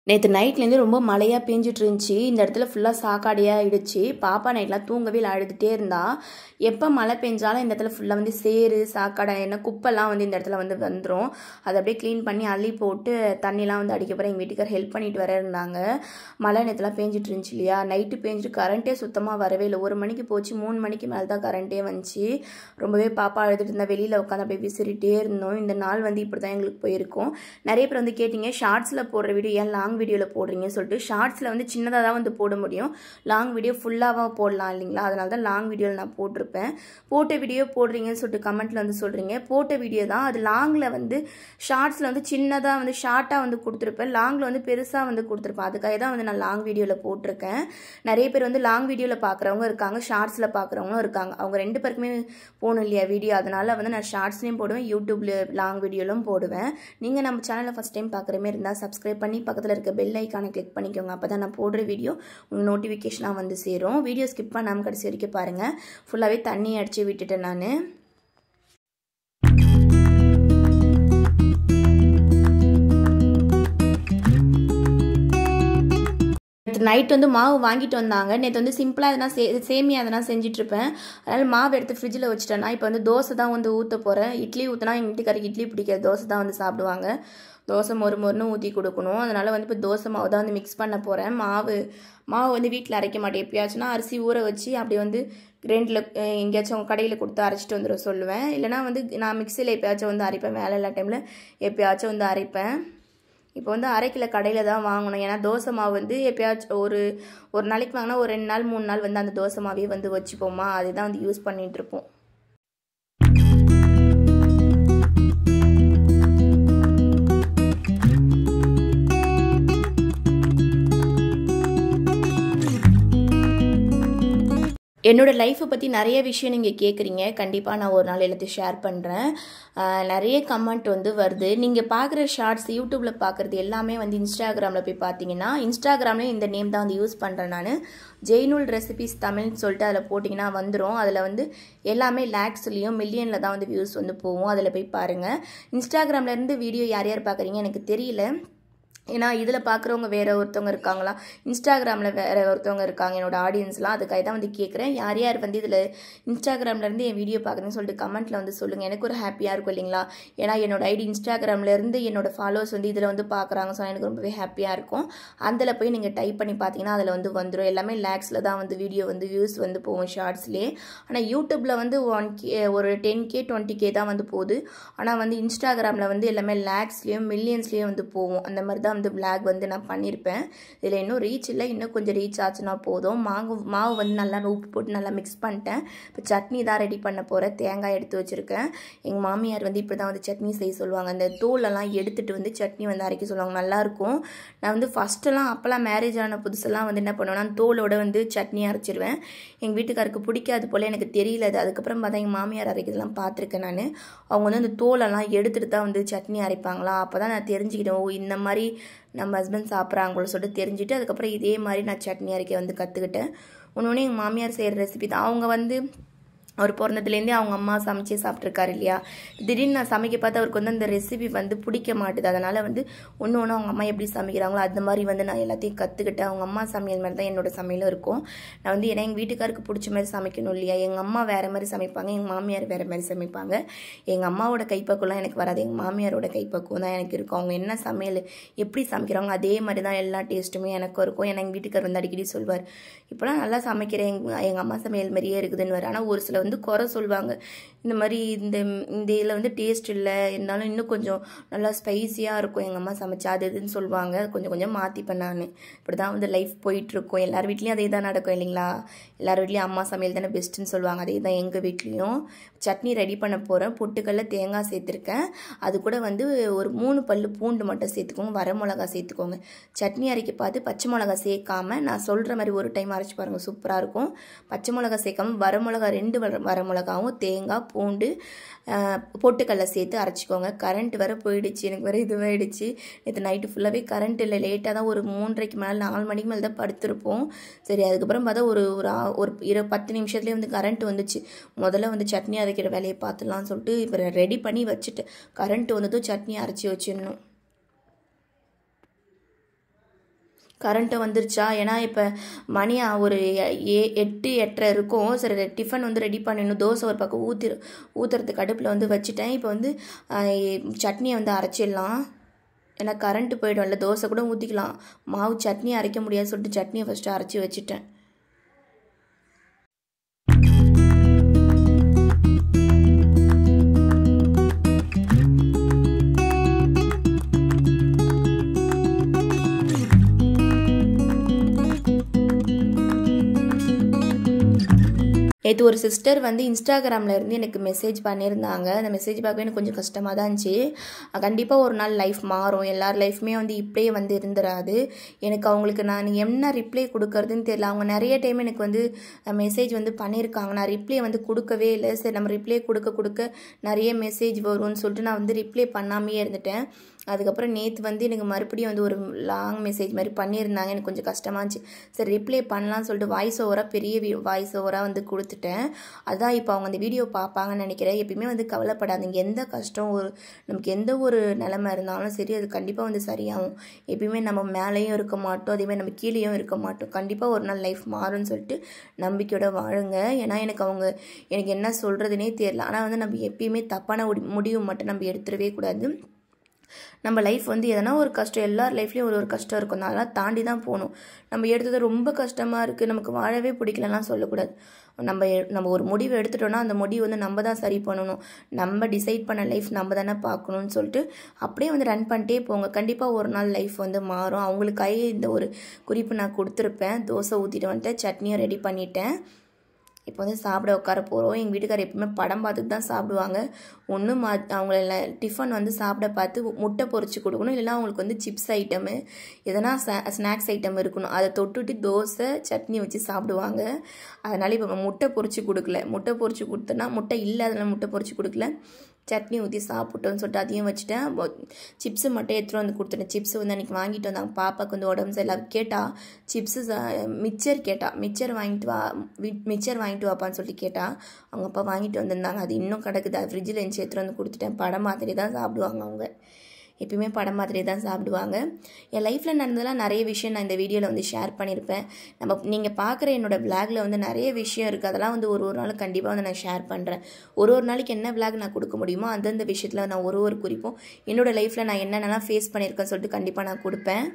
நேற்று நைட்லேருந்து ரொம்ப மழையாக பேஞ்சிட்டு இருந்துச்சு. இந்த இடத்துல ஃபுல்லாக சாக்காடியாக ஆயிடுச்சு. பாப்பா நைட்லாம் தூங்கவே இல்லை, அழுதுகிட்டே இருந்தா. எப்போ மழை பெஞ்சாலும் இந்த இடத்துல ஃபுல்லாக வந்து சேறு சாக்காடை என்ன குப்பைலாம் வந்து இந்த இடத்துல வந்து வந்துடும். அதை அப்படியே க்ளீன் பண்ணி அள்ளி போட்டு தண்ணிலாம் வந்து அடிக்க போகிறேன். எங்கள் வீட்டுக்கார் ஹெல்ப் பண்ணிட்டு வர இருந்தாங்க. மழை நேற்றுலாம் பேஞ்சிட்டு இருந்துச்சு இல்லையா, நைட்டு பேஞ்சிட்டு கரண்ட்டே சுத்தமாக வரவே இல்லை. 1 மணிக்கு போச்சு, 3 மணிக்கு மேலே தான் கரண்ட்டே வந்துச்சு. ரொம்பவே பாப்பா அழுதுட்டு இருந்தால் வெளியில் உட்காந்து அப்படியே விசிறிட்டே இருந்தோம். இந்த நாள் வந்து இப்படி தான் எங்களுக்கு போயிருக்கும். நிறைய பேர் வந்து கேட்டிங்க, ஷார்ட்ஸில் போடுற வீடியோ ஏன் லாங் வீடியோவில் போடுறீங்கன்னு சொல்லிட்டு. ஷார்ட்ஸில் வந்து சின்னதாக தான் வந்து போட முடியும், லாங் வீடியோ ஃபுல்லாக போடலாம் இல்லைங்களா, அதனால தான் லாங் வீடியோவில் நான் போட்டிருப்பேன். போட்ட வீடியோ போடுறீங்கன்னு சொல்லிட்டு கமெண்ட்டில் வந்து சொல்கிறீங்க. போட்ட வீடியோ தான் அது. லாங்கில் வந்து ஷார்ட்ஸில் வந்து சின்னதாக வந்து ஷார்ட்டாக வந்து கொடுத்துருப்பேன், லாங்கில் வந்து பெருசாக வந்து கொடுத்துருப்பேன். அதுக்காக தான் வந்து நான் லாங் வீடியோவில் போட்டிருக்கேன். நிறைய பேர் வந்து லாங் வீடியோவில் பார்க்குறவங்க இருக்காங்க, ஷார்ட்ஸில் பார்க்குறவங்களும் இருக்காங்க. அவங்க 2 பேருக்குமே போகணும் இல்லையா வீடியோ, அதனால வந்து நான் ஷார்ட்ஸ்லேயும் போடுவேன், யூடியூப்ல லாங் வீடியோலும் போடுவேன். நீங்கள் நம்ம சேனலை ஃபஸ்ட் டைம் பார்க்குற மாதிரி இருந்தால் சப்ஸ்கிரைப் பண்ணி பக்கத்தில் இருக்க பெல் ஐக்கானை கிளிக் பண்ணிக்கோங்க. அப்போ தான் நான் போடுற வீடியோ உங்களுக்கு நோட்டிஃபிகேஷனாக வந்து சேரும். வீடியோ ஸ்கிப் பண்ணாமல் கடைசி வரைக்கும் பாருங்கள். ஃபுல்லாகவே தண்ணி அடித்து விட்டுட்டேன் நான். நைட் வந்து மாவு வாங்கிட்டு வந்தாங்க. நேற்று வந்து சிம்பிளாக எதனா சேமியா எதனா செஞ்சிட்ருப்பேன், அதனால் மாவு எடுத்து ஃப்ரிட்ஜில் வச்சுட்டேன்னா இப்போ வந்து தோசை தான் வந்து ஊற்ற போகிறேன். இட்லி ஊற்றினா எங்கள் வீட்டுக்காரருக்கு இட்லி பிடிக்காது, தோசை தான் வந்து சாப்பிடுவாங்க. தோசை மொறுன்னு ஊற்றி கொடுக்கணும். அதனால் வந்து இப்போ தோசை மாவு தான் வந்து மிக்ஸ் பண்ண போகிறேன். மாவு வந்து வீட்டில் அரைக்க மாட்டேன், எப்பயாச்சுன்னா அரிசி ஊற வச்சு அப்படி வந்து கிரைண்டில் எங்கேயாச்சும் கடையில் கொடுத்து அரைச்சிட்டு வந்துட சொல்லுவேன். இல்லைனா வந்து நான் மிக்சியில் எப்பயாச்சும் வந்து அரைப்பேன், வேலை எல்லா டைமில் எப்பயாச்சும் வந்து அரைப்பேன். இப்போ வந்து அரைக்கில கடையில் தான் வாங்கணும். ஏன்னா தோசை மாவு வந்து எப்பயாச்சும் ஒரு நாளைக்கு வாங்கினா ஒரு 2 நாள் 3 நாள் வந்து அந்த தோசை மாவே வந்து வச்சுப்போமா, அதுதான் வந்து யூஸ் பண்ணிகிட்ருப்போம். என்னோடய லைஃப்பை பற்றி நிறைய விஷயம் நீங்கள் கேட்குறீங்க. கண்டிப்பாக நான் ஒரு நாள் எல்லாத்தையும் ஷேர் பண்ணுறேன். நிறைய கமெண்ட் வந்து வருது. நீங்கள் பார்க்குற ஷார்ட்ஸ் யூடியூப்பில் பார்க்குறது எல்லாமே வந்து இன்ஸ்டாகிராமில் போய் பார்த்தீங்கன்னா, இன்ஸ்டாகிராம்லேயும் இந்த நேம் தான் வந்து யூஸ் பண்ணுறேன் நான். ஜெய்னூல் ரெசிபிஸ் தமிழ்னு சொல்லிட்டு அதில் போட்டிங்கன்னா வந்துடும். அதில் வந்து எல்லாமே லேக்ஸ்லேயும் மில்லியனில் தான் வந்து வியூஸ் வந்து போகும். அதில் போய் பாருங்கள். இன்ஸ்டாகிராம்லேருந்து வீடியோ யார் யார் பார்க்குறீங்க எனக்கு தெரியல, ஏன்னா இதில் பார்க்குறவங்க வேறு ஒருத்தவங்க இருக்காங்களா, இன்ஸ்டாகிராமில் வேறு ஒருத்தவங்க இருக்காங்க என்னோடய ஆடியன்ஸ்லாம். அதுக்காக தான் வந்து கேட்குறேன், யார் யார் வந்து இதில் இன்ஸ்டாகிராம்லேருந்து என் வீடியோ பார்க்குறேன்னு சொல்லிட்டு கமெண்ட்டில் வந்து சொல்லுங்கள். எனக்கு ஒரு ஹாப்பியாக இருக்கும் இல்லைங்களா, ஏன்னா என்னோடய ஐடி இன்ஸ்டாகிராம்லேருந்து என்னோடய ஃபாலோவர்ஸ் வந்து இதில் வந்து பார்க்குறாங்க. ஸோ எனக்கு ரொம்பவே ஹாப்பியாக இருக்கும். அதில் போய் நீங்கள் டைப் பண்ணி பார்த்தீங்கன்னா அதில் வந்து வந்துடும். எல்லாமே லேக்ஸில் தான் வந்து வீடியோ வந்து வியூஸ் வந்து போகும் ஷார்ட்ஸ்லேயே. ஆனால் யூடியூப்பில் வந்து 1K ஒரு 10K 20K தான் வந்து போகுது. ஆனால் வந்து இன்ஸ்டாகிராமில் வந்து எல்லாமே லேக்ஸ்லேயும் மில்லியன்ஸ்லேயும் வந்து போகும். அந்த மாதிரி தான் வந்து விளாக் வந்து நான் பண்ணியிருப்பேன். இதில் இன்னும் ரீச் இல்லை, இன்னும் கொஞ்சம் ரீச் ஆச்சுன்னா போதும். மாவு வந்து நல்லா உப்பு போட்டு நல்லா மிக்ஸ் பண்ணிட்டேன். இப்போ சட்னி தான் ரெடி பண்ண போகிறேன். தேங்காய் எடுத்து வச்சுருக்கேன். எங்கள் மாமியார் வந்து இப்படி தான் வந்து சட்னி செய்ய சொல்லுவாங்க. அந்த தோலெல்லாம் எடுத்துகிட்டு வந்து சட்னி வந்து அரைக்க சொல்லுவாங்க, நல்லாயிருக்கும். நான் வந்து ஃபஸ்ட்டெல்லாம் அப்போல்லாம் மேரேஜ் ஆன புதுசெல்லாம் வந்து என்ன பண்ணுவேன்னா தோலோட வந்து சட்னி அரைச்சிடுவேன். எங்கள் வீட்டுக்காருக்கு பிடிக்காது போல், எனக்கு தெரியல அது. அதுக்கப்புறம் பார்த்தா எங்கள் மாமியார் அரைக்கிறதுலாம் பார்த்துருக்கேன் நான். அவங்க வந்து அந்த தோலெல்லாம் எடுத்துகிட்டு தான் வந்து சட்னி அரைப்பாங்களா. அப்போ தான் நான் தெரிஞ்சுக்கிட்டேன், ஓ இந்த மாதிரி நம்ம ஹஸ்பண்ட் சாப்பிட்றாங்களோ சொல்லிட்டு தெரிஞ்சுட்டு அதுக்கப்புறம் இதே மாதிரி நான் சட்னி அரைக்க வந்து கற்றுக்கிட்டேன். ஒன்று எங்கள் மாமியார் செய்கிற ரெசிபி தான். அவங்க வந்து அவர் பிறந்ததுலேருந்தே அவங்க அம்மா சமைச்சே சாப்பிட்ருக்காரு இல்லையா. திடீர்னு நான் சமைக்க பார்த்து அவருக்கு வந்து அந்த ரெசிபி வந்து பிடிக்க மாட்டுது. அதனால் வந்து ஒன்று அவங்க அம்மா எப்படி சமைக்கிறாங்களோ அந்த மாதிரி வந்து நான் எல்லாத்தையும் கற்றுக்கிட்டேன். அவங்க அம்மா சமையல் மாதிரி தான் என்னோடய சமையலும் இருக்கும். நான் வந்து ஏன்னா எங்கள் வீட்டுக்காருக்கு பிடிச்ச மாதிரி சமைக்கணும் இல்லையா. எங்கள் அம்மா வேறு மாதிரி சமைப்பாங்க, எங்கள் மாமியார் வேறு மாதிரி சமைப்பாங்க. எங்கள் அம்மாவோட கைப்பக்குவம்லாம் எனக்கு வராது, எங்கள் மாமியாரோட கைப்பக்குவம் தான் எனக்கு இருக்கும். அவங்க என்ன சமையல் எப்படி சமைக்கிறாங்க அதே மாதிரி தான் எல்லா டேஸ்ட்டுமே எனக்கும் இருக்கும். ஏன்னா எங்கள் வீட்டுக்கார் வந்து அடிக்கடி சொல்வார், இப்போலாம் நல்லா சமைக்கிறேன், எங்கள் அம்மா சமையல் மாதிரியே இருக்குதுன்னு வர. ஆனால் ஒரு சில வந்து குறை சொல்லுவாங்க, இந்த மாதிரி இந்த இதில் வந்து டேஸ்ட் இல்லை, இருந்தாலும் இன்னும் கொஞ்சம் நல்லா ஸ்பைஸியாக இருக்கும் எங்கள் அம்மா சமைச்சா அது இதுன்னு சொல்லுவாங்க. கொஞ்சம் கொஞ்சம் மாற்றிப்பேன் நான். இப்படி தான் வந்து லைஃப் போயிட்டுருக்கும். எல்லார் வீட்லேயும் அதே தான் நடக்கும் இல்லைங்களா. எல்லார் வீட்லேயும் அம்மா சமையல் தானே பெஸ்ட்டுன்னு சொல்லுவாங்க, அதே தான் எங்கள் வீட்லேயும். சட்னி ரெடி பண்ண போகிறேன். பொட்டுக்கல்ல தேங்காய் சேர்த்துருக்கேன். அது கூட வந்து ஒரு 3 பல்லு பூண்டு மட்டும் சேர்த்துக்கோங்க, வரமிளகா சேர்த்துக்கோங்க. சட்னி அரைக்க பார்த்து பச்சை மிளகா சேர்க்காம நான் சொல்கிற மாதிரி ஒரு டைம் அரைச்சி பாருங்கள், சூப்பராக இருக்கும். பச்சை மிளகா சேர்க்காம வரமிளகா 2 வரமிளகாவும் தேங்காய் பூண்டு பொட்டுக்கல்ல சேர்த்து அரைச்சிக்கோங்க. கரண்ட் வேறு போயிடுச்சு, எனக்கு வேறு இதுவாகிடுச்சு. நேற்று நைட்டு ஃபுல்லாகவே கரண்ட் இல்லை, லேட்டாக தான் ஒரு 3:30க்கு மேலே 4 மணிக்கு மேலே தான் படுத்திருப்போம். சரி அதுக்கப்புறம் பார்த்தா ஒரு 10 நிமிஷத்துலேயே வந்து கரண்ட் வந்துச்சு. முதல்ல வந்து சட்னி அரைக்கிற வேலையை பார்த்துலான்னு சொல்லிட்டு இப்போ ரெடி பண்ணி வச்சுட்டு கரண்ட் வந்ததும் சட்னி அரைச்சி வச்சிடணும். கரண்ட்டு வந்துருச்சா? ஏன்னா இப்போ மணி ஒரு 8 8:30 இருக்கும். சரி டிஃபன் வந்து ரெடி பண்ணிடணும். தோசை ஒரு பக்கம் ஊற்றுறதுக்கு அடுப்பில் வந்து வச்சுட்டேன். இப்போ வந்து சட்னியை வந்து அரைச்சிடலாம். ஏன்னா கரண்ட்டு போய்டும்ல, தோசை கூட ஊற்றிக்கலாம். மாவு சட்னி அரைக்க முடியாது சொல்லிட்டு சட்னியை ஃபஸ்ட்டு அரைச்சி வச்சுட்டேன். நேற்று ஒரு சிஸ்டர் வந்து இன்ஸ்டாகிராமில் இருந்து எனக்கு மெசேஜ் பண்ணியிருந்தாங்க. அந்த மெசேஜ் பார்க்கவே எனக்கு கொஞ்சம் கஷ்டமாக தான் இருந்துச்சு. கண்டிப்பாக ஒரு நாள் லைஃப் மாறும். எல்லார் லைஃப்மே வந்து இப்படியே வந்து இருந்துடாது. எனக்கு அவங்களுக்கு நான் என்ன ரிப்ளை கொடுக்கறதுன்னு தெரியல. அவங்க நிறைய டைம் எனக்கு வந்து மெசேஜ் வந்து பண்ணியிருக்காங்க. நான் ரிப்ளை வந்து கொடுக்கவே இல்லை. சரி நம்ம ரிப்ளை கொடுக்க நிறைய மெசேஜ் வரும்னு சொல்லிட்டு நான் வந்து ரிப்ளை பண்ணாமே இருந்துட்டேன். அதுக்கப்புறம் நேற்று வந்து எனக்கு மறுபடியும் வந்து ஒரு லாங் மெசேஜ் மாதிரி பண்ணியிருந்தாங்க. எனக்கு கொஞ்சம் கஷ்டமாக இருந்துச்சு. சரி ரிப்ளை பண்ணலான்னு சொல்லிட்டு வாய்ஸ் ஓவராக பெரிய வாய்ஸ் ஓவராக வந்து கொடுத்துட்டேன். அதான் இப்போ அவங்க அந்த வீடியோ பார்ப்பாங்கன்னு நினைக்கிறேன். எப்பயுமே வந்து கவலைப்படாதீங்க. எந்த கஷ்டம் நமக்கு எந்த ஒரு நிலைமை இருந்தாலும் சரி, அது கண்டிப்பாக வந்து சரியாகும். எப்பயுமே நம்ம மேலேயும் இருக்க மாட்டோம், அதேமாதிரி நம்ம கீழேயும் இருக்க மாட்டோம். கண்டிப்பாக ஒரு நாள் லைஃப் மாறும்னு சொல்லிட்டு நம்பிக்கையோட வாழுங்க. ஏன்னா எனக்கு என்ன சொல்கிறதுனே தெரியல. ஆனால் வந்து நம்ம எப்பயுமே தப்பான முடிவு மட்டும் நம்ம எடுத்துடவே கூடாது. நம்ம லைஃப் வந்து எதனா ஒரு கஷ்டம், எல்லார் லைஃப்லேயும் ஒரு கஷ்டம் இருக்கும். அதெல்லாம் தாண்டி தான் போகணும். நம்ம எடுத்தது ரொம்ப கஷ்டமாக இருக்குது, நமக்கு வாழவே பிடிக்கலலாம் சொல்லக்கூடாது. நம்ம ஒரு முடிவு எடுத்துட்டோம்னா அந்த முடிவு வந்து நம்ம தான் சரி பண்ணணும். நம்ம டிசைட் பண்ண லைஃப் நம்ம தானே பார்க்கணும்னு சொல்லிட்டு அப்படியே வந்து ரன் பண்ணிட்டே போங்க. கண்டிப்பாக ஒரு நாள் லைஃப் வந்து மாறும். அவங்களுக்காக இந்த ஒரு குறிப்பு நான் கொடுத்துருப்பேன். தோசை ஊற்றிட்டு வந்துட்டு சட்னியும் ரெடி பண்ணிட்டேன். இப்போ வந்து சாப்பிட உட்கார போகிறோம். எங்கள் வீட்டுக்காரர் எப்பவுமே படம் பார்த்துட்டு தான் சாப்பிடுவாங்க. அவங்கள டிஃபன் வந்து சாப்பிட பார்த்து முட்டை பொரிச்சு கொடுக்கணும், இல்லைன்னா அவங்களுக்கு வந்து சிப்ஸ் ஐட்டமு எதனா ஸ்நாக்ஸ் ஐட்டம் இருக்கணும். அதை தொட்டுட்டு தோசை சட்னி வச்சு சாப்பிடுவாங்க. அதனால் இப்போ முட்டை பொரிச்சு கொடுக்கல. முட்டை பொரிச்சு கொடுத்தோன்னா முட்டை இல்லை, அதனால் முட்டை பொரிச்சு கொடுக்கல. சட்னி ஊற்றி சாப்பிட்டோன்னு சொல்லிட்டு அதையும் வச்சுட்டேன். சிப்ஸு மட்டும் எடுத்துகிட்டு வந்து கொடுத்துட்டேன். சிப்ஸு வந்து அன்றைக்கி வாங்கிட்டு வந்தாங்க. பாப்பாவுக்கு வந்து உடம்பு சரியில்லை. கேட்டால் சிப்ஸு மிக்சர் கேட்டால் மிக்சர் வாங்கிட்டு வாப்பான்னு சொல்லிட்டு கேட்டால் அவங்க அப்பா வாங்கிட்டு வந்திருந்தாங்க. அது இன்னும் கிடக்குது. அது ஃப்ரிட்ஜில் இருந்துச்சு, எடுத்துகிட்டு வந்து கொடுத்துட்டேன். படம் மாதிரி தான் சாப்பிடுவாங்க அவங்க. எப்பயுமே படம் மாதிரி தான் சாப்பிடுவாங்க. என் லைஃப்பில் நடந்ததெல்லாம் நிறைய விஷயம் நான் இந்த வீடியோவில் வந்து ஷேர் பண்ணியிருப்பேன். நீங்கள் பார்க்குற என்னோடய விளாகில் வந்து நிறைய விஷயம் இருக்குது. அதெல்லாம் வந்து ஒரு நாள் கண்டிப்பாக வந்து நான் ஷேர் பண்ணுறேன். ஒரு நாளைக்கு என்ன விளாக் நான் கொடுக்க முடியுமோ அந்தந்த விஷயத்தில் நான் ஒரு குறிப்பும் என்னோடய லைஃப்பில் நான் என்னென்னலாம் ஃபேஸ் பண்ணியிருக்கேன்னு சொல்லிட்டு கண்டிப்பாக நான் கொடுப்பேன்.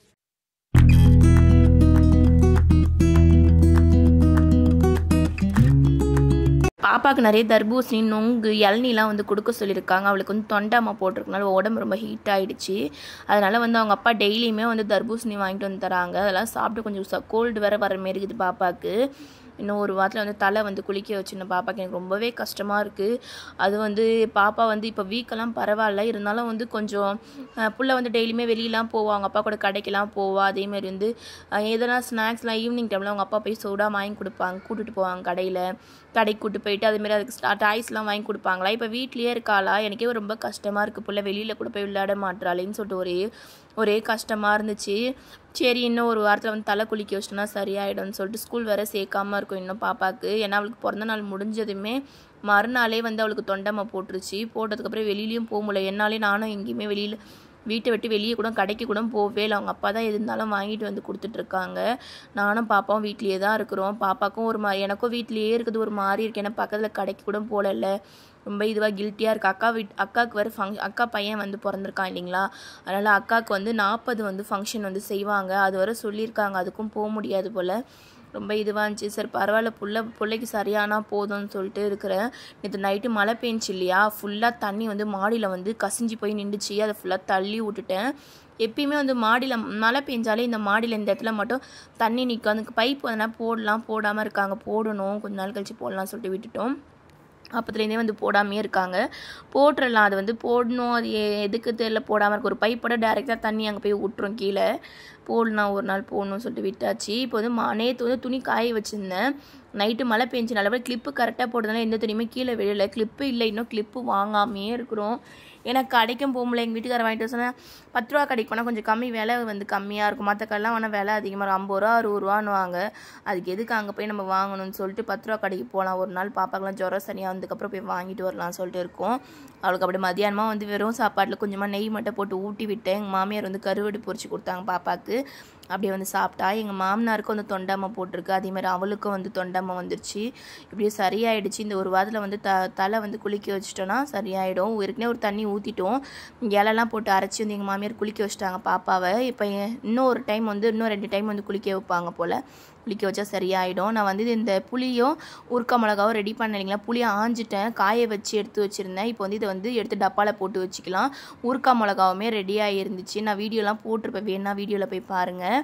பாப்பாவுக்கு நிறைய தர்பூசணி, நொங்கு, இளநீலாம் வந்து கொடுக்க சொல்லியிருக்காங்க. அவளுக்கு வந்து தொண்டாமா போட்டிருக்கனால உடம்பு ரொம்ப ஹீட் ஆகிடுச்சு. அதனால் வந்து அவங்க அப்பா டெய்லியுமே வந்து தர்பூசணி வாங்கிட்டு வந்து தராங்க. அதெல்லாம் சாப்பிட்டு கொஞ்சம் கோல்டு வேறு வர மாரி இருக்குது பாப்பாவுக்கு. இன்னும் ஒரு வாரத்தில் வந்து தலை வந்து குளிக்க வச்சுருந்தேன். பாப்பாவுக்கு எனக்கு ரொம்பவே கஷ்டமாக இருக்குது. அது வந்து பாப்பா வந்து இப்போ வீக்கெல்லாம் பரவாயில்ல, இருந்தாலும் வந்து கொஞ்சம் புள்ள வந்து டெய்லியுமே வெளியெலாம் போவா, அவங்க அப்பா கூட கடைக்கெல்லாம் போவா. அதேமாதிரி வந்து எதனா ஸ்நாக்ஸ்லாம் ஈவினிங் டைமில் அவங்க அப்பா போய் சூடாக வாங்கி கொடுப்பாங்க, கூட்டிகிட்டு போவாங்க கடைக்கு கூட்டு போயிட்டு அதேமாதிரி அதுக்கு டாய்ஸ்லாம் வாங்கி கொடுப்பாங்களா. இப்போ வீட்லேயே இருக்காளா, எனக்கே ரொம்ப கஷ்டமாக இருக்குது. புள்ள வெளியில் கூட போய் விளையாட மாட்டாளேன்னு சொல்லிட்டு ஒரே கஷ்டமாக இருந்துச்சு. சரி இன்னும் ஒரு வாரத்தில் வந்து தலை குளிக்க வச்சிட்டோன்னா சரியாயிடும்னு சொல்லிட்டு ஸ்கூல் வேறு சேர்க்காமல் இருக்கும் இன்னும் பாப்பாவுக்கு. ஏன்னா அவளுக்கு பிறந்த நாள் முடிஞ்சதுமே மறுநாளே வந்து அவளுக்கு தொண்டம்மை போட்டுருச்சு. போட்டதுக்கப்புறம் வெளியிலையும் போக முடியல. என்னாலே நானும் எங்கேயுமே வீட்டை விட்டு வெளியே கூட கடைக்கு கூட போகவே இல்லை. அவங்க அப்பா தான் எது இருந்தாலும் வாங்கிட்டு வந்து கொடுத்துட்ருக்காங்க. நானும் பாப்பாவும் வீட்லேயே தான் இருக்கிறோம். பாப்பாவுக்கும் ஒரு மாதிரி, எனக்கும் வீட்லேயே இருக்குது ஒரு மாதிரி இருக்குது. ஏன்னா பக்கத்தில் கடைக்கு கூட போகல, ரொம்ப இதுவாக கில்ட்டியாக இருக்குது. அக்காவுக்கு வேறு அக்கா பையன் வந்து பிறந்திருக்கான் இல்லைங்களா. அதனால் அக்காவுக்கு வந்து 40 வந்து ஃபங்க்ஷன் வந்து செய்வாங்க. அது வரை சொல்லியிருக்காங்க. அதுக்கும் போக முடியாது போல். ரொம்ப இதுவாக இருந்துச்சு. சரி பரவாயில்ல, பிள்ளைக்கு சரியானா போதும்னு சொல்லிட்டு இருக்கிறேன். நேற்று நைட்டு மழை பெஞ்சிச்சு இல்லையா, ஃபுல்லாக தண்ணி வந்து மாடியில் வந்து கசிஞ்சு போய் நின்றுச்சு. அதை ஃபுல்லாக தள்ளி விட்டுட்டேன். எப்பயுமே வந்து மாடியில் மழை பெஞ்சாலே இந்த மாடியில் இந்த இடத்துல மட்டும் தண்ணி நிற்கும். அதுக்கு பைப் அதனால் போடாமல் இருக்காங்க. போடணும், கொஞ்ச நாள் கழிச்சு போடலாம்னு சொல்லிட்டு விட்டுட்டோம். அப்பத்துலேருந்தே வந்து போடாமே இருக்காங்க. போட்டுடலாம், அது வந்து போடணும், அது எதுக்கு தெரியல போடாமல் இருக்கு. ஒரு பைப்போட டேரெக்டாக தண்ணி அங்கே போய் விட்டுரும் கீழே. போடலாம், ஒரு நாள் போடணும்னு சொல்லிட்டு விட்டாச்சு. இப்போ வந்து நேற்று வந்து துணி காய வச்சுருந்தேன். நைட்டு மழை பெஞ்சு நல்லபடியாக கிளிப்பு கரெக்டாக போடுறதுனால எந்த துணியுமே கீழே விழலை. கிளிப்பு இல்லை, இன்னும் கிளிப்பு வாங்காமே இருக்கிறோம். ஏன்னா கடைக்கும் போக முடியல. எங்கள் வீட்டுக்கார வாங்கிட்டு சொன்னால் 10 ரூபா கடைக்கு போனால் கொஞ்சம் கம்மி, விலை வந்து கம்மியாக இருக்கும். மற்ற கடைலாம் வேணால் விலை அதிகமாக இருக்கும், 50 ரூபா 60 ரூபான்னு வாங்க. அதுக்கு எதுக்கு அங்கே போய் நம்ம வாங்கணும்னு சொல்லிட்டு 10 ரூபா கடைக்கு போகலாம். ஒரு நாள் பாப்பாக்கெலாம் ஜுரம் சரியாக வந்ததுக்கப்புறம் போய் வாங்கிட்டு வரலாம்னு சொல்லிட்டு இருக்கோம். அவளுக்கு அப்படி மதியானமாக வந்து வெறும் சாப்பாட்டில் கொஞ்சமாக நெய் மட்டும் போட்டு ஊட்டி விட்டேன். எங்கள் மாமியார் வந்து கருவாடு பொரிச்சு கொடுத்தாங்க பாப்பாவுக்கு. அப்படியே வந்து சாப்பிட்டா. எங்கள் மாமனாருக்கும் வந்து தொண்டாமை போட்டிருக்கு, அதேமாதிரி அவளுக்கும் வந்து தொண்டாமை வந்துருச்சு. இப்படியே சரியாயிடுச்சு. இந்த ஒரு வாரத்தில் வந்து தலை வந்து குளிக்க வச்சிட்டோன்னா சரியாயிடும். ஏற்கனவே ஒரு தண்ணி ஊற்றிட்டோம், இலைலாம் போட்டு அரைச்சி வந்து எங்கள் மாமியார் குளிக்க வச்சுட்டாங்க பாப்பாவை. இப்போ இன்னும் 2 டைம் வந்து குளிக்க வைப்பாங்க போல். குளிக்க வச்சா சரியாயிடும். நான் வந்து இந்த புளியும் ஊறுக்கா மிளகாவும் ரெடி பண்ணலைங்களா, புளியை ஆஞ்சிட்டேன், காய வச்சு எடுத்து வச்சுருந்தேன். இப்போ வந்து இதை வந்து எடுத்து டப்பாவில் போட்டு வச்சுக்கலாம். ஊறுக்கா மிளகாவுமே ரெடியாக இருந்துச்சு. நான் வீடியோலாம் போட்டிருப்பேன், வேணா வீடியோவில் போய் பாருங்கள்.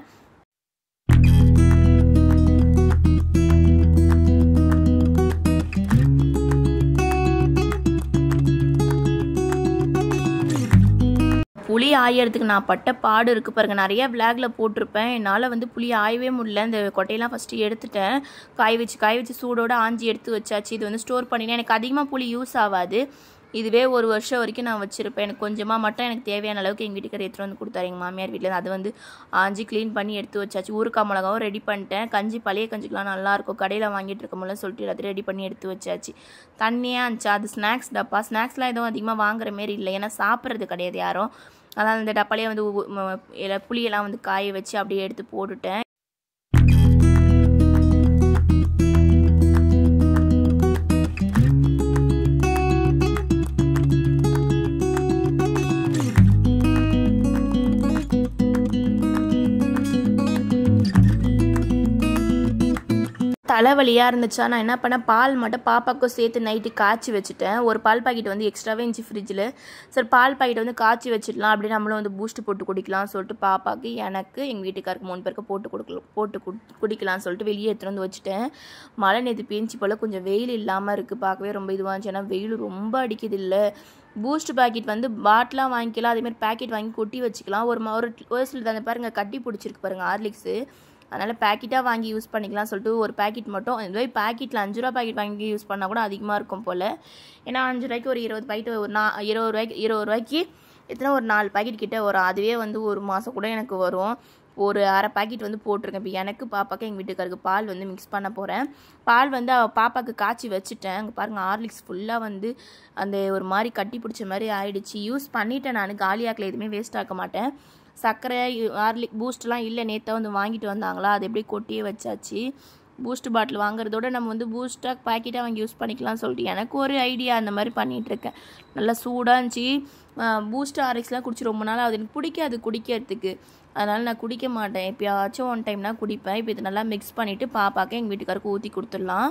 புளி ஆயறதுக்கு நான் பட்ட பாடு இருக்குது பாருங்கள். நிறைய விளாகில் போட்டிருப்பேன். என்னால் வந்து புளி ஆயவே முடியல. இந்த கொட்டையெல்லாம் ஃபஸ்ட்டு எடுத்துட்டேன், காய வச்சு சூடோடு ஆஞ்சி எடுத்து வச்சாச்சு. இது வந்து ஸ்டோர் பண்ணினேன். எனக்கு அதிகமாக புளி யூஸ் ஆகாது. இதுவே 1 வருஷம் வரைக்கும் நான் வச்சுருப்பேன். எனக்கு கொஞ்சமாக மட்டும் எனக்கு தேவையான அளவுக்கு எங்கள் வீட்டுக்காரர் எடுத்துகிட்டு வந்து கொடுத்தாரு, எங்கள் மாமியார் வீட்டில். அது வந்து ஆஞ்சி க்ளீன் பண்ணி எடுத்து வச்சாச்சு. ஊறுக்கா மிளகாவும் ரெடி பண்ணிட்டேன். கஞ்சி பழைய கஞ்சிக்கெலாம் நல்லாயிருக்கும், கடையில் வாங்கிட்டு இருக்கோம்ல சொல்லிட்டு அது ரெடி பண்ணி எடுத்து வச்சாச்சு. தண்ணியாக இருந்துச்சு. அது ஸ்நாக்ஸ் டப்பா. ஸ்நாக்ஸ்லாம் எதுவும் அதிகமாக வாங்குற மாரி இல்லை, ஏன்னா சாப்பிட்றது கிடையாது யாரும். அதனால் இந்த டப்பாலே வந்து புளியெல்லாம் வந்து காய வச்சு அப்படியே எடுத்து போட்டுட்டேன். தலைவலியாக இருந்துச்சா நான் என்ன பண்ணேன், பால் மட்டும் பாப்பாவுக்கும் சேர்த்து நைட்டு காய்ச்சி வச்சுட்டேன். ஒரு பால் பாக்கெட் வந்து எக்ஸ்ட்ராவே இருந்துச்சு ஃப்ரிட்ஜில். சரி பால் பாக்கெட் வந்து காய்ச்சி வச்சிடலாம், அப்படி நம்மளும் வந்து பூஸ்ட் போட்டு குடிக்கலாம் சொல்லிட்டு பாப்பாவுக்கு, எனக்கு, எங்கள் வீட்டுக்காருக்கு 3 பேருக்கு போட்டு குடிக்கலாம்னு சொல்லிட்டு வெளியே எடுத்துகிட்டு வந்து வச்சுட்டேன். மழை நேற்று பேஞ்சு போல் கொஞ்சம் வெயில் இல்லாமல் இருக்குது, பார்க்கவே ரொம்ப இதுவாக இருந்துச்சு. ஏன்னா வெயில் ரொம்ப அடிக்குது இல்லை. பூஸ்ட் பாக்கெட் வந்து பாட்டிலாக வாங்கிக்கலாம், அதேமாதிரி பேக்கெட் வாங்கி கொட்டி வச்சுக்கலாம். ஒரு சில அந்த பாருங்கள் கட்டி பிடிச்சிருக்கு பாருங்கள் ஹார்லிக்ஸு, அதனால் பேக்கெட்டாக வாங்கி யூஸ் பண்ணிக்கலாம் சொல்லிட்டு ஒரு பேக்கெட் மட்டும். இதுவே பேக்கெட்டில் 5 ரூபா பேக்கெட் வாங்கி யூஸ் பண்ணால் கூட அதிகமாக இருக்கும் போல். ஏன்னா 5 ரூபாய்க்கு ஒரு 20 பாக்கெட், ஒரு 20 ரூபாய்க்கு எத்தனை ஒரு 4 பாக்கெட் கிட்டே வரும். அதுவே வந்து ஒரு மாதம் கூட எனக்கு வரும். ஒரு அரை பாக்கெட் வந்து போட்டிருக்கேன். இப்போ எனக்கு பாப்பாக்கு எங்கள் வீட்டுக்காருக்கு பால் வந்து மிக்ஸ் பண்ண போகிறேன். பால் வந்து பாப்பாவுக்கு காய்ச்சி வச்சுட்டேன். அங்கே பாருங்கள் ஹார்லிக்ஸ் ஃபுல்லாக வந்து அந்த ஒரு மாதிரி கட்டி பிடிச்ச மாதிரி ஆயிடுச்சு. யூஸ் பண்ணிவிட்டேன் நான், காலியாக்கில் எதுவுமே வேஸ்ட் ஆக்க மாட்டேன். சர்க்கரை ஹார்லிக் பூஸ்ட்லாம் இல்லை, நேற்று வந்து வாங்கிட்டு வந்தாங்களா, அது எப்படியே கொட்டியே வச்சாச்சு. பூஸ்ட் பாட்டில் வாங்குறதோட நம்ம வந்து பூஸ்ட்டாக பேக்கெட்டாக வாங்கி யூஸ் பண்ணிக்கலாம்னு சொல்லிட்டு எனக்கு ஒரு ஐடியா, அந்த மாதிரி பண்ணிகிட்ருக்கேன். நல்லா சூடாக இருந்துச்சு. பூஸ்ட் ஹார்லிக்ஸ்லாம் குடிச்சு ரொம்ப நாள் அது எனக்கு பிடிக்காது குடிக்கிறதுக்கு, அதனால் நான் குடிக்க மாட்டேன். எப்போயாச்சும் 1 டைம்னா குடிப்பேன். இப்போ இது நல்லா மிக்ஸ் பண்ணிவிட்டு பாப்பாக்கு எங்கள் வீட்டுக்காருக்கு ஊற்றி கொடுத்துடலாம்.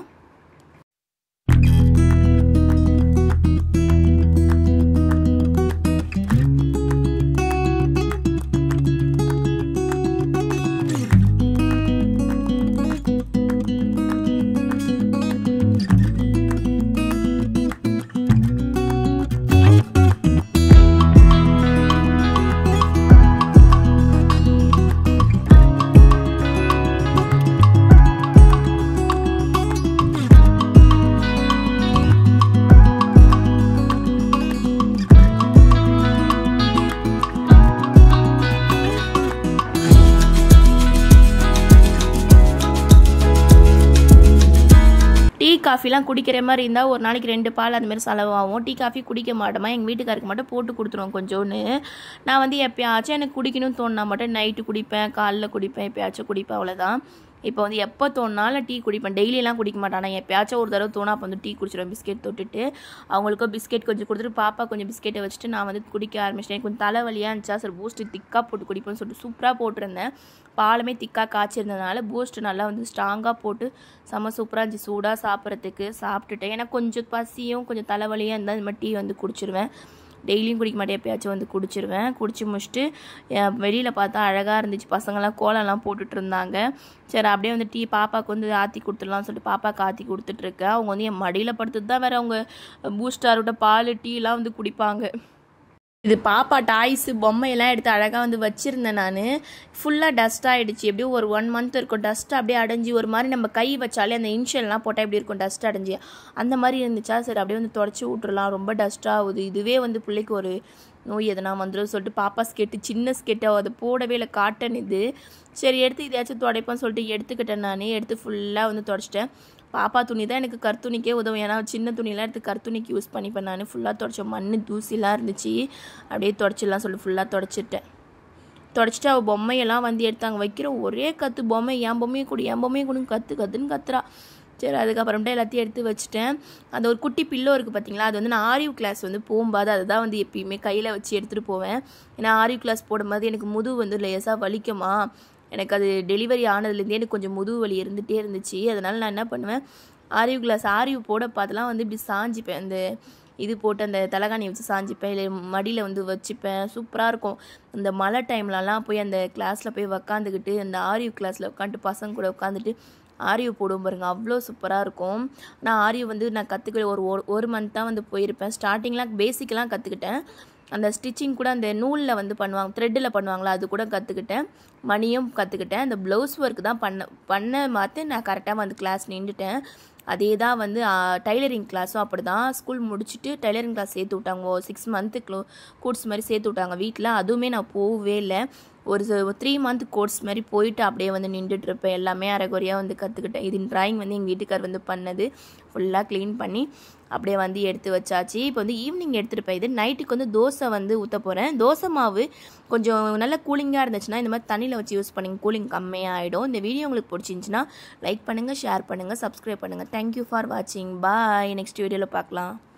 காஃபிலாம் குடிக்கிற மாதிரி இருந்தால் ஒரு நாளைக்கு 2 பால் அதுமாரி செலவாகும். டீ காஃபி குடிக்க மாட்டோமா, எங்கள் வீட்டுக்காருக்கு மட்டும் போட்டு கொடுத்துருவோம் கொஞ்சோன்னு. நான் வந்து எப்போயாச்சும் எனக்கு குடிக்கணும்னு தோணுனா மட்டும் நைட்டு குடிப்பேன், காலைல குடிப்பேன், எப்போயாச்சும் குடிப்பேன், அவ்வளோதான். இப்போ வந்து எப்போ தோணுனாலும் டீ குடிப்பேன். டெய்லியெல்லாம் குடிக்க மாட்டேன், ஆனால் எப்போயாச்சும் ஒரு தடவை தோணா அப்போ வந்து டீ குடிச்சிடுவேன். பிஸ்கெட் தொட்டுட்டு அவங்களுக்கும் பிஸ்கெட் கொஞ்சம் கொடுத்துட்டு பாப்பா கொஞ்சம் பிஸ்கெட்டை வச்சுட்டு நான் வந்து குடிக்க ஆரம்பிச்சிட்டேன். கொஞ்சம் தலைவலியாக இருந்துச்சா, சரி பூஸ்ட்டு திக்காக போட்டு குடிப்போம்னு சொல்லிட்டு சூப்பராக போட்டிருந்தேன். பாலுமே திக்காக காய்ச்சிருந்ததுனால பூஸ்ட்டு நல்லா வந்து ஸ்ட்ராங்காக போட்டு செம்ம சூப்பராக இருந்துச்சு சூடாக சாப்பிட்றதுக்கு. சாப்பிட்டுட்டேன். ஏன்னா கொஞ்சம் பசியும் கொஞ்சம் தலைவலியாக இருந்தால் இந்த மாதிரி டீ வந்து குடிச்சிருவேன். டெய்லியும் குடிக்க மாட்டேன், எப்போயாச்சும் வந்து குடிச்சிருவேன். குடிச்சு முடிச்சுட்டு வெளியில் பார்த்தா அழகாக இருந்துச்சு, பசங்கள்லாம் கோலம்லாம் போட்டுட்டு இருந்தாங்க. சரி அப்படியே வந்து டீ பாப்பாவுக்கு வந்து ஆற்றி கொடுத்துடலாம்னு சொல்லிட்டு பாப்பாவுக்கு ஆற்றி கொடுத்துட்ருக்கேன். அவங்க வந்து என் மடியில் படுத்துட்டு தான் வேறு அவங்க பூஸ்டாரோட பால் டீலாம் வந்து குடிப்பாங்க. இது பாப்பா டாய்ஸு பொம்மையெல்லாம் எடுத்து அழகாக வந்து வச்சுருந்தேன் நான். ஃபுல்லாக டஸ்ட் ஆகிடுச்சு. எப்படியும் ஒரு 1 மந்த் இருக்கும். டஸ்ட் அப்படியே அடைஞ்சி ஒரு மாதிரி நம்ம கை வச்சாலே அந்த இன்ஷியல்லாம் போட்டால் எப்படி இருக்கும் டஸ்ட் அடைஞ்சி அந்த மாதிரி இருந்துச்சா, சரி அப்படியே வந்து தொடச்சி விட்றலாம், ரொம்ப டஸ்ட் ஆகுது. இதுவே வந்து பிள்ளைக்கு ஒரு நோய் எதனா வந்துடும் சொல்லிட்டு பாப்பா ஸ்கெட்டு சின்ன ஸ்கெட்டை அதை போடவே இல்லை, காட்டன் இது. சரி எடுத்து இதையாச்சும் துடைப்பேன்னு சொல்லிட்டு எடுத்துக்கிட்டேன். நான் எடுத்து ஃபுல்லாக வந்து தொடச்சிட்டேன். பாப்பா துணி தான் எனக்கு கருத்துணிக்கே உதவும், ஏன்னா சின்ன துணியெலாம் எடுத்து கருத்துணிக்கு யூஸ் பண்ணிப்பேன் நான். ஃபுல்லாக தொடச்சேன், மண் தூசிலாம் இருந்துச்சு, அப்படியே தொடச்சிடலாம் சொல்லிட்டு ஃபுல்லாக தொடச்சிட்டேன். தொடச்சிட்டு அவள் பொம்மையெல்லாம் வந்து எடுத்தாங்க. வைக்கிற ஒரே கற்று பொம்மை என் பொம்மையை கொடுன்னு கற்றுன்னு கத்துறா. சரி அதுக்கப்புறமேட்டு எல்லாத்தையும் எடுத்து வச்சுட்டேன். அந்த ஒரு குட்டி பில்லோ இருக்குது பார்த்தீங்களா, அது வந்து நான் ஆரிவ் கிளாஸ் வந்து போகும்போது அதை தான் வந்து எப்பயுமே கையில் வச்சு எடுத்துகிட்டு போவேன். ஏன்னா ஆரிவ் கிளாஸ் போடும்போது எனக்கு முதுகு வந்து லேசாக வலிக்குமா, எனக்கு அது டெலிவரி ஆனதுலேருந்தே எனக்கு கொஞ்சம் முதுகு வலி இருந்துகிட்டே இருந்துச்சு. அதனால் நான் என்ன பண்ணுவேன், ஆரிவ் போட பார்த்தலாம் வந்து இப்படி சாஞ்சிப்பேன். அந்த இது போட்டு அந்த தலகாணி வச்சு சாஞ்சிப்பேன், இல்லை மடியில் வந்து வச்சுப்பேன். சூப்பராக இருக்கும். இந்த மழை டைம்லலாம் போய் அந்த கிளாஸில் போய் உக்காந்துக்கிட்டு அந்த ஆரிவ் கிளாஸில் உட்காந்துட்டு பசங்க கூட உட்காந்துட்டு ஆரிவ் போடுவோம் பாருங்கள், அவ்வளோ சூப்பராக இருக்கும். நான் ஆரிவ் வந்து நான் கற்றுக்கிற ஒரு மந்த் தான் வந்து போயிருப்பேன். ஸ்டார்டிங்லாம் பேசிக்கெலாம் கற்றுக்கிட்டேன். அந்த ஸ்டிச்சிங் கூட அந்த நூலில் வந்து பண்ணுவாங்க, த்ரெட்டில் பண்ணுவாங்களா, அது கூட கற்றுக்கிட்டேன். மணியும் கற்றுக்கிட்டேன். அந்த ப்ளவுஸ் ஒர்க் தான் பண்ண மாற்று நான் கரெக்டாக வந்து கிளாஸ் நின்றுட்டேன். அதே தான் வந்து டைலரிங் கிளாஸும் அப்படி தான். ஸ்கூல் முடிச்சுட்டு டைலரிங் கிளாஸ் சேர்த்து விட்டாங்க. 6 மந்த்து கோர்ஸ் மாதிரி சேர்த்து விட்டாங்க வீட்டில். அதுவுமே நான் போகவே இல்லை. ஒரு 3 மந்த் கோர்ஸ் மாதிரி போயிட்டு அப்படியே வந்து நின்றுட்டுருப்பேன். எல்லாமே அரைகுறையாக வந்து கற்றுக்கிட்டேன். இது ட்ராயிங் வந்து எங்கள் வீட்டுக்கார் வந்து பண்ணது. ஃபுல்லாக க்ளீன் பண்ணி அப்படியே வந்து எடுத்து வச்சாச்சு. இப்போ வந்து ஈவினிங் எடுத்துகிட்டு போயிது. நைட்டுக்கு வந்து தோசை வந்து ஊற்ற போகிறேன். தோசை மாவு கொஞ்சம் நல்லா கூலிங்காக இருந்துச்சுன்னா இந்த மாதிரி தண்ணியில் வச்சு யூஸ் பண்ணிங்க, கூலிங் கம்மியாக ஆகிடும். இந்த வீடியோ உங்களுக்கு பிடிச்சிருந்துச்சின்னா லைக் பண்ணுங்கள், ஷேர் பண்ணுங்கள், சப்ஸ்கிரைப் பண்ணுங்கள். தேங்க்யூ ஃபார் வாட்சிங். பாய். நெக்ஸ்ட் வீடியோவில் பார்க்கலாம்.